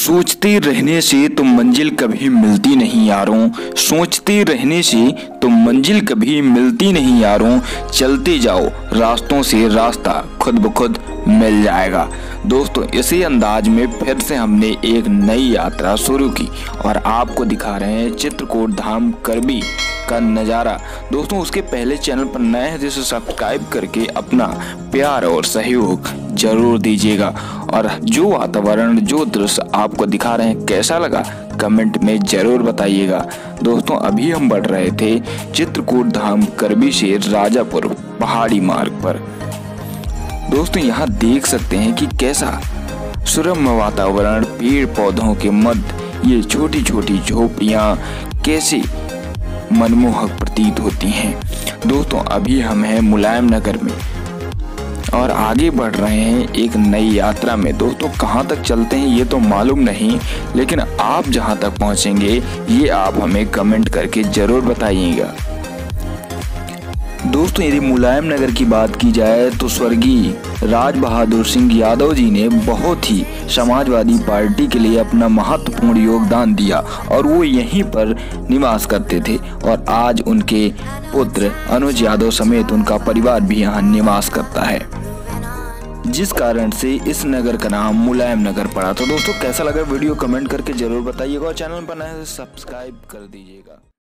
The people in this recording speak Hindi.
सोचते रहने से तो मंजिल कभी मिलती नहीं यारों, सोचते रहने से तो मंजिल कभी मिलती नहीं यारों, चलते जाओ रास्तों से रास्ता खुद ब खुद मिल जाएगा। दोस्तों इसी अंदाज में फिर से हमने एक नई यात्रा शुरू की और आपको दिखा रहे हैं चित्रकूट धाम करबी का नज़ारा। दोस्तों उसके पहले चैनल पर नए हैं जिसे सब्सक्राइब करके अपना प्यार और सहयोग जरूर दीजिएगा। और जो वातावरण जो दृश्य आपको दिखा रहे हैं कैसा लगा कमेंट में जरूर बताइएगा। दोस्तों अभी हम बढ़ रहे थे चित्रकूट धाम करबी से राजापुर पहाड़ी मार्ग पर। दोस्तों यहाँ देख सकते हैं कि कैसा सुरम्य वातावरण, पेड़ पौधों के मध्य ये छोटी छोटी झोपड़ियाँ कैसी मनमोहक प्रतीत होती हैं। दोस्तों अभी हम हैं मुलायम नगर में और आगे बढ़ रहे हैं एक नई यात्रा में। दोस्तों कहाँ तक चलते हैं ये तो मालूम नहीं, लेकिन आप जहाँ तक पहुँचेंगे ये आप हमें कमेंट करके जरूर बताइएगा। दोस्तों यदि मुलायम नगर की बात की जाए तो स्वर्गीय राज बहादुर सिंह यादव जी ने बहुत ही समाजवादी पार्टी के लिए अपना महत्वपूर्ण योगदान दिया और वो यहीं पर निवास करते थे और आज उनके पुत्र अनुज यादव समेत उनका परिवार भी यहाँ निवास करता है, जिस कारण से इस नगर का नाम मुलायम नगर पड़ा। तो दोस्तों कैसा लगा वीडियो कमेंट करके जरूर बताइएगा और चैनल पर नए सब्सक्राइब कर दीजिएगा।